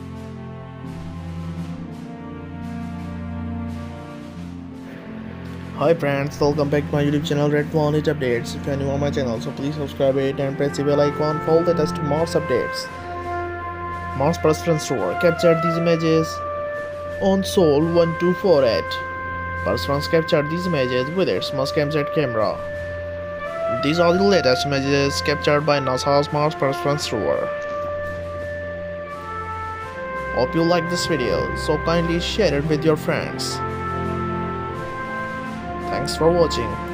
Hi friends, welcome back to my YouTube channel Red Planet Updates. If you are new on my channel, so please subscribe it and press the bell icon for all the latest Mars updates. Mars Perseverance Rover captured these images on Sol 1248. Perseverance captured these images with its Mars camera. These are the latest images captured by NASA's Mars Perseverance Rover. Hope you like this video, so kindly share it with your friends. Thanks for watching.